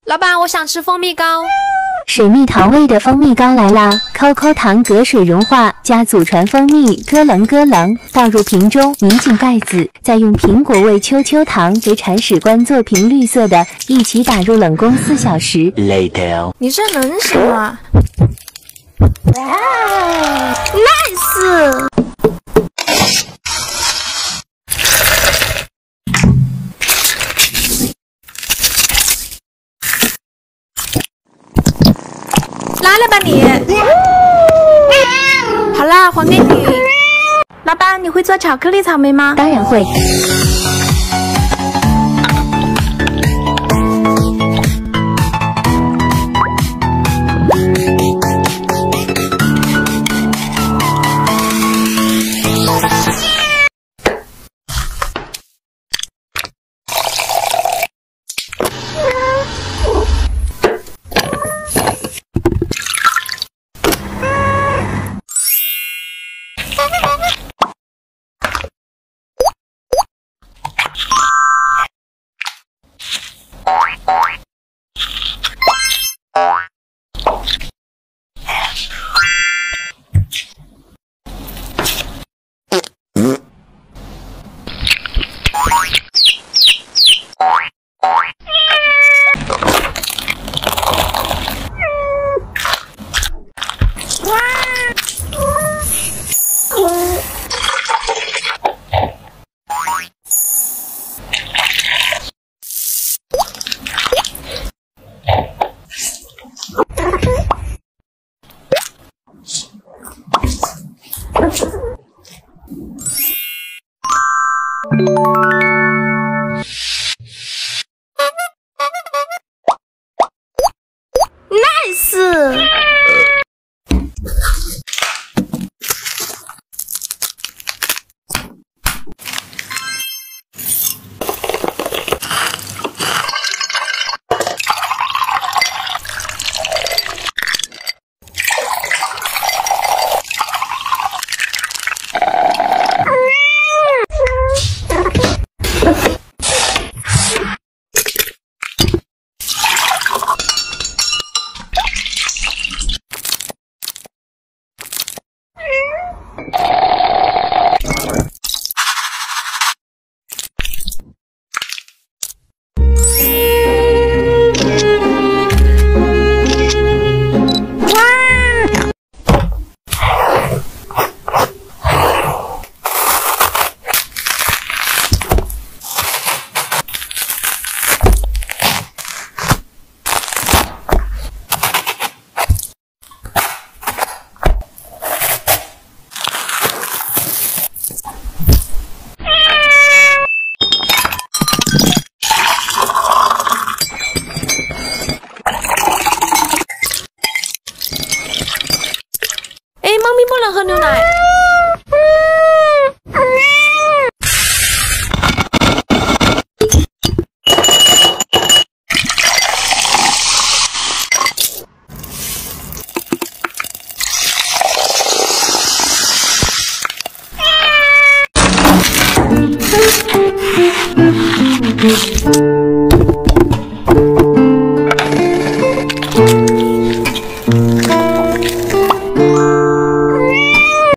老板，我想吃蜂蜜糕。 水蜜桃味的蜂蜜糕来啦！COCO 糖隔水融化，加祖传蜂蜜，咯楞咯楞，倒入瓶中，拧紧盖子，再用苹果味秋秋糖给铲屎官做瓶绿色的，一起打入冷宫4小时。 Later， 你这能行吗？Nice。来了吧你！好啦，还给你。老板，你会做巧克力草莓吗？ 当然会。 Nice。猫咪不能喝牛奶。